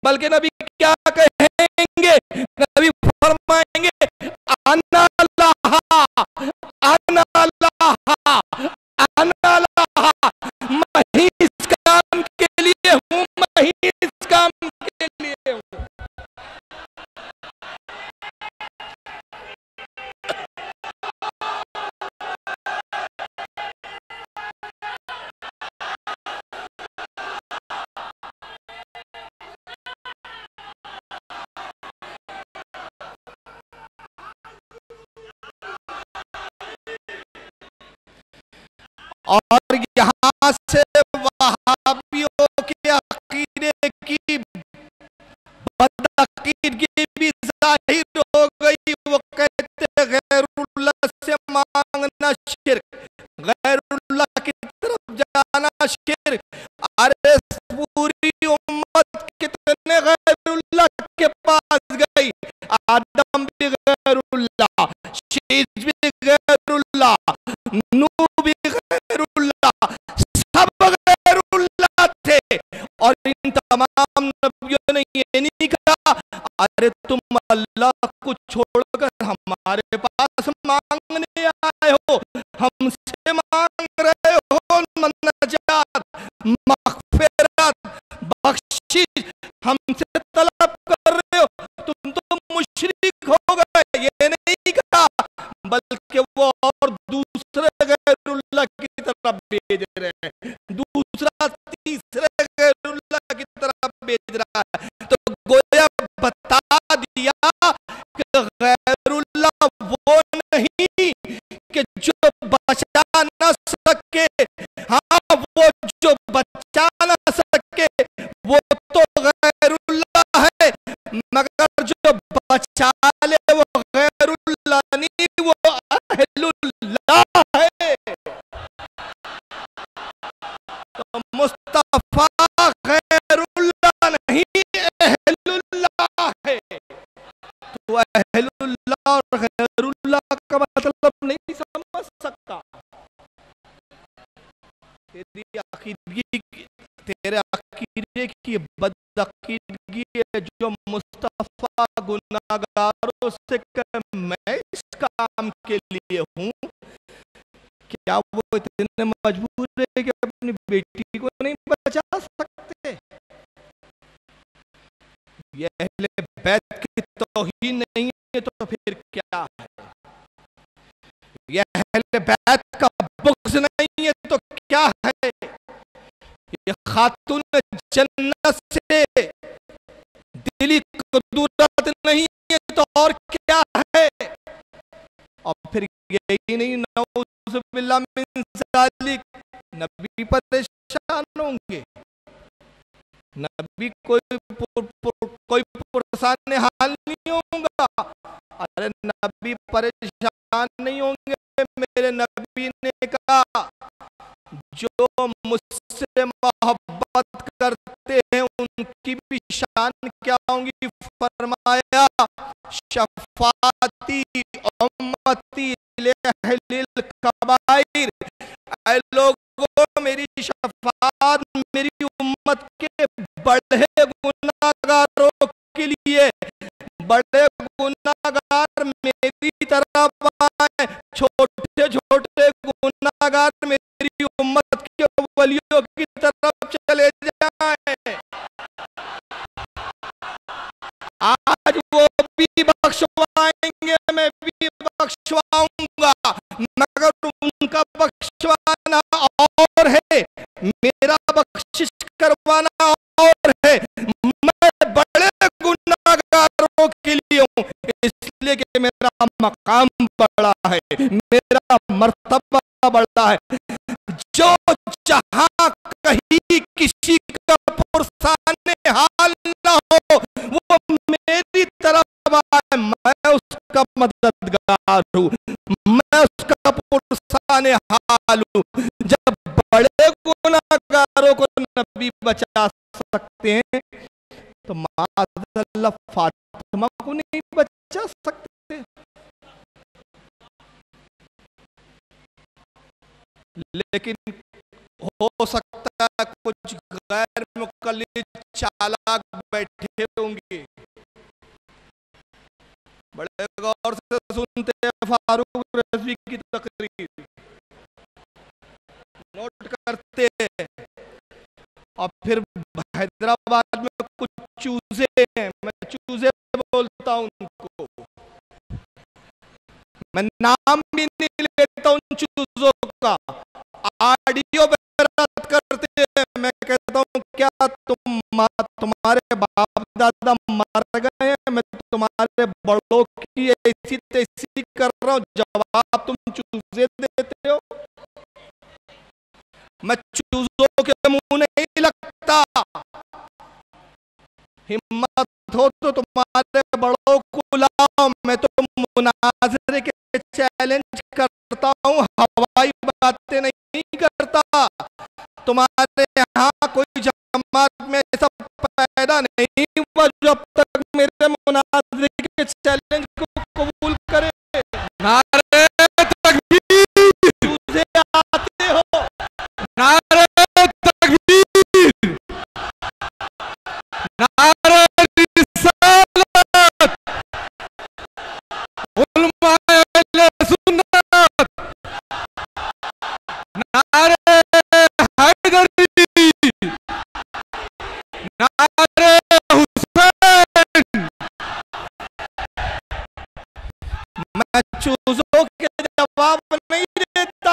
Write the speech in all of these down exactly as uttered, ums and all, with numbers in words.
बल्कि नबी क्या कहेंगे, नबी फरमाएंगे अना लहा अना लहा अना लहा, मैं ही इस काम के लिए हूं, मैं ही इस काम के लिए हूं। और यहां से वहाबियों के अकीदे की बदअकीदगी भी जाहिर हो गई। वो कहते गैरुल्लाह से मांगना शिर्क, गैरुल्लाह की तरफ जाना शिर्क। अरे पूरी उम्मत कितने गैरुल्लाह के पास गई, आदम भी गैरुल्लाह, शीश भी गैरुल्लाह, नूह भी गैरुल्लाह, सब गैरुल्लाह थे। और इन तमाम नबियों ने ये नहीं कहा अरे तुम अल्लाह को छोड़कर हमारे पास मांगने आए हो, हमसे मांग रहे हो नजात, मग़फ़िरत, बख्शिश हमसे तलब कर रहे हो, तुम तो मुशरिक हो गए। ये नहीं कहा, बल्कि वो और दूसरे गैरुल्लाह की तरफ भेज रहे हैं, दूसरा तीसरे गैरुल्लाह की तरफ भेज रहा है। तो गोया बता दिया कि गैरुल्लाह वो नहीं कि जो बचा न सके, हाँ वो जो बचा न सके वो तो गैरुल्लाह है, मगर जो बचा ले वो गैरुल्लाह नहीं, वो अहलुल्लाह है। तो मुस्तफा गैरुल्लाह नहीं अहलुल्लाह है। तो अहलुल्लाह और गैरुल्लाह का मतलब नहीं समझ सकता। तेरी अकीदगी, तेरे अकीदे की बदअकीदगी है जो मुस्तफा गुनाहगारों से कहे मैं इस काम के लिए हूँ, क्या वो इतने मजबूर है कि अपनी बेटी को नहीं बचा सकते? ये अहले बैत की तौहीन नहीं है तो फिर क्या है? ये अहले बैत का बुग़्ज़ नहीं है तो क्या है? ये खातून जन्नत से दिली कुदरत नहीं है तो और क्या है? और फिर यही नहीं, नऊज़ुबिल्लाह मिन ज़ालिक, नबी परेशान होंगे, नबी कोई पुर, पुर, कोई परेशान हाल नहीं होगा। अरे नबी परेशान नहीं होंगे। मेरे नबी ने कहा जो मुझसे मोहब्बत करते हैं उनकी भी शान क्या होंगी, फरमाया शफ़ाअती उम्मती लिअहलिल कबाइर, ऐ लोगों मेरी शफ़ाअत मेरी उम्मत के बड़े गुनाहगारों के लिए, बड़े गुनाहगार मेरी तरफ आए, छोटे छोटे गुनाहगार मेरी उम्मत के वलियों की तरफ चले जाएं। आज वो भी बख्शवाएंगे, मैं भी बख्शवाऊंगा, मगर उनका बख्शवाना और है, मेरा बख्शिश करवाना और है। मैं बड़े गुनाहगारों के लिए हूँ, इसलिए कि मेरा मकाम बड़ा है, मेरा मर्तबा बड़ा है। जो जहां कहीं किसी का पुरसाने हाल न हो वो मेरी तरफ आए, मैं उसका मददगार हूँ, मैं उसका पुरसाने हाल हूँ। जब बड़े गुनाहगारों को नबी बचा सकते हैं तो माज़अल्लाह फातिमा को नहीं बचा सकते। लेकिन हो सकता है कुछ गैर मुक़ल्लिद चालाक बैठे होंगे, बड़े गौर से सुनते हैं फारूक रज़वी की तकरीर, नोट करते हैं। और फिर हैदराबाद में कुछ चूजे हैं, मैं चूजे बोलता हूं उनको, मैं नाम भी नहीं लेता उन चूजों का। ऑडियो बेरात करते हैं, मैं कहता हूं क्या तुम तुम्हारे बाप दादा मर गए हैं? मैं तुम्हारे बड़ों की ऐसी तैसी कर रहा हूं, जवाब तुम चूजे देते हो। मैं चूजों के मुंह नहीं लगता। हिम्मत हो तो तुम्हारे बड़ों को लाओ, मैं तो मुनाज़रे के चैलेंज करता हूँ, हवाई बातें नहीं करता। तुम्हारे यहाँ कोई जमात में ऐसा पैदा नहीं हुआ जो अब तक मेरे मुनाज़रे के चैलेंज को कबूल करे। नारे तकबीर, चूजे आते हो, नारे तकबीर, नारे रिसालत, उलमाए अहले सुन्नत, नारे हैदरी, नारे हुसैन। मैं चूजों के जवाब नहीं देता।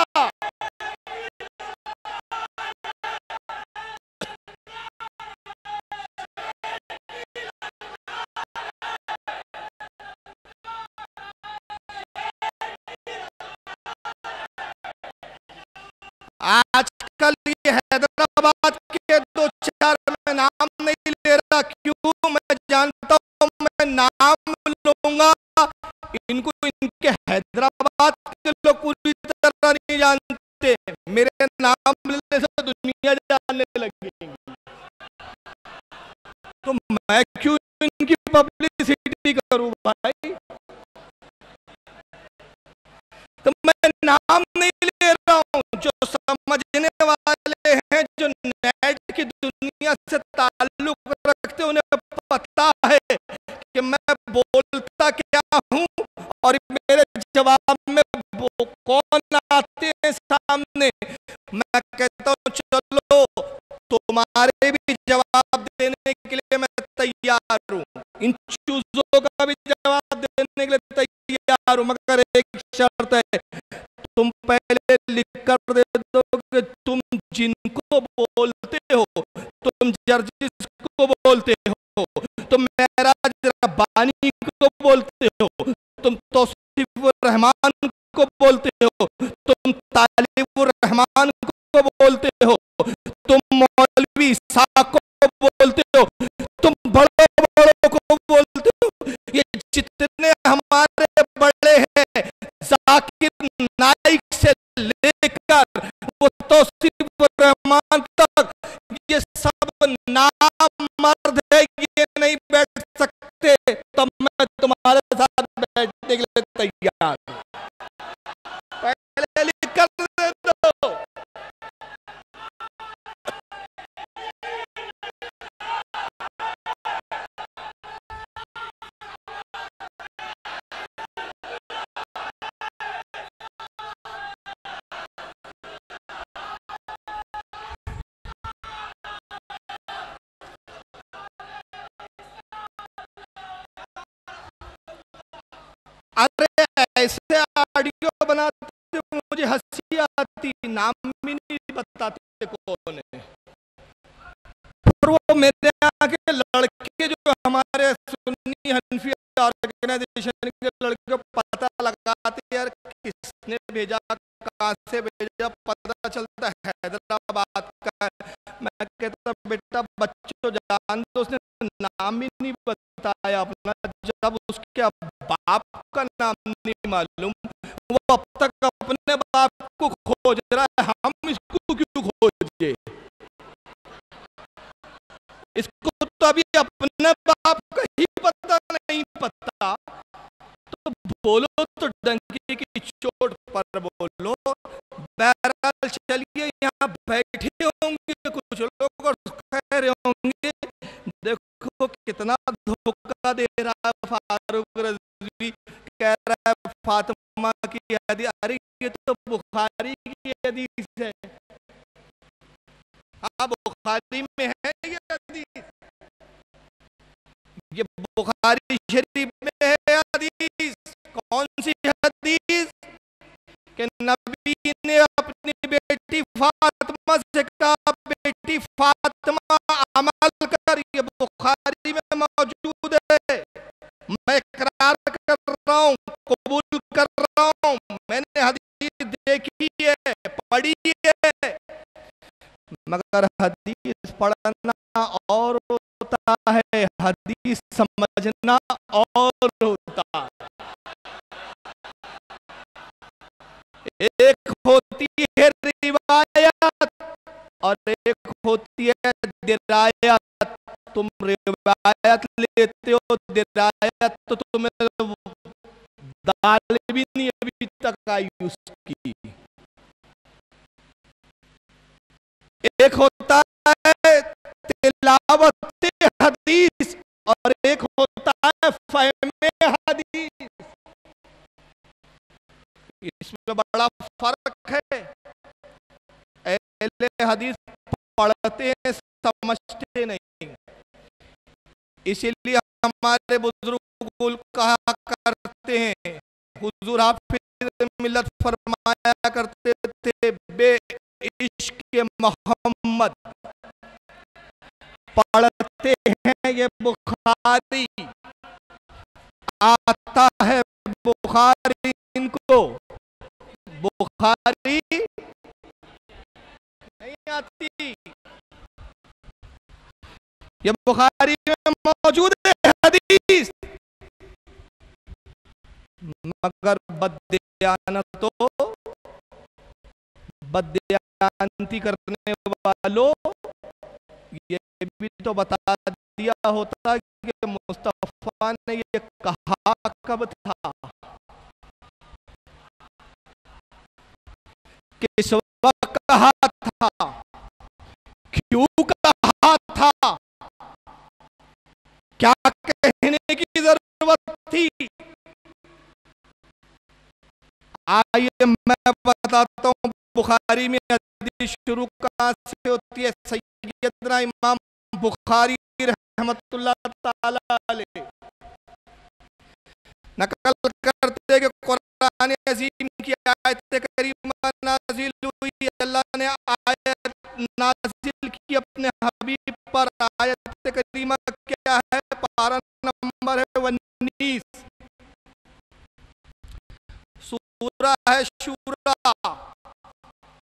आजकल ये हैदराबाद के दो चार मैं नाम नहीं ले रहा, क्यों? मैं जानता हूं मैं नाम लूंगा इनको, इनके हैदराबाद के लोग पूरी तरह नहीं जानते, मेरे नाम लेने से दुनिया जानने लगेगी। तो मैं क्यों इनकी पब्लिसिटी करूं भाई? तो मैं नाम नहीं ले रहा हूं, जो समझने वाले हैं, जो नेट की दुनिया से ताल्लुक रखते हैं, उन्हें पता है कि मैं बोलता क्या हूं और मेरे जवाब में कौन आते हैं सामने। मैं कहता हूं चलो तुम्हारे भी जवाब देने के लिए मैं तैयार हूं, इन चूजों का भी जवाब देने के लिए तैयार हूं, मगर एक शर्त है, तुम पहले लिख कर दे दो कि तुम जिनको बोलते हो, तुम जर्जिस को बोलते हो, तुम मेराज रब्बानी को बोलते हो, तुम तौसीफुर रहमान को बोलते हो, तुम तालिबुर रहमान को बोलते हो, तुम मौलवी साहब को बोलते हो, तुम बड़ों बड़ों को बोलते हो। ये जितने हमारे बड़े हैं, जाकिर नाइक से लेकर वो तौसीफुर रहमान तक, ये सब नाम मर्द है, ये नहीं बैठ सकते, तब मैं तुम्हारे साथ बैठने के लिए तैयार हूं। पहले लिख कर दे दो। अरे ऐसे ऑडियो बनाते मुझे हंसी आती, नाम भी नहीं बताते कौन है। और वो मेरे यहाँ के लड़के जो हमारे सुन्नी हनफी ऑर्गेनाइजेशन के लड़के पता लगाते यार किसने भेजा, कहाँ से भेजा, पता चलता है हैदराबाद का। मैं कहता बेटा बच्चों जान दो, उसने नाम ही नहीं बताया अपना, जब उसके बाप का नाम नहीं मालूम, वो अब तक अपने बाप को खोज रहा है, हम इसको क्यों खोजे? इसको तो अभी अपने बाप का ही पता नहीं पता, तो बोलो तो डंकी की चोट पर बोलो। बहरहाल चलिए, यहाँ बैठे होंगे कुछ लोग और कह रहे होंगे कितना धोखा दे रहा है फारूक रज़वी, कह रहा है फातिमा की हदीस, अरे ये तो बुखारी की हदीस है। हाँ, बुखारी में है ये हदीस, ये बुखारी शरीफ में है हदीस। कौन सी हदीस? कि नबी ने अपनी बेटी फातिमा से कहा, बेटी फातिमा अमल कर, ये बुखारी में मौजूद है। मैं इकरार कर रहा हूँ, कबूल कर रहा हूँ, मैंने हदीस देखी है, पढ़ी है। मगर हदीस पढ़ना और होता है, हदीस समझना और होता है। एक होती है रिवायत और एक होती है दिरायत। तुम रिवायत लेते हो, दिरायत तो तुम्हें दाल भी नहीं अभी तक आई उसकी। एक होता है तिलावत हदीस और एक होता है फहमे हदीस, इसमें बड़ा फर्क है। अहले हदीस पढ़ते हैं, समझते नहीं, इसीलिए हमारे बुजुर्ग कहा करते हैं, हुजूर हाफिज मिल्लत फरमाया करते थे, बे इश्क मोहम्मद पढ़ते हैं ये बुखारी, आता है बुखारी इनको, बुखारी नहीं आती। ये बुखारी में मौजूद है हदीस, मगर बदयानतो, बदयानती करने वालों, ये भी तो बता दिया होता कि मुस्तफा ने ये कहा कब था, किस वक्त कहा था, क्यों कहा था, क्या कहने की जरूरत थी। आइए मैं बताता हूँ बुखारी में हदीस शुरू कहाँ से होती है। सैयदना इमाम बुखारी रहमतुल्लाह ताला अलैह नकल करते कि कुरान अज़ीम की आयत करीमा नाज़िल हुई, अल्लाह ने आयत नाज़िल की अपने हबीब पर। आयत करीमा क्या है? पारा नंबर है उन्नीस, सूरा है शूरा,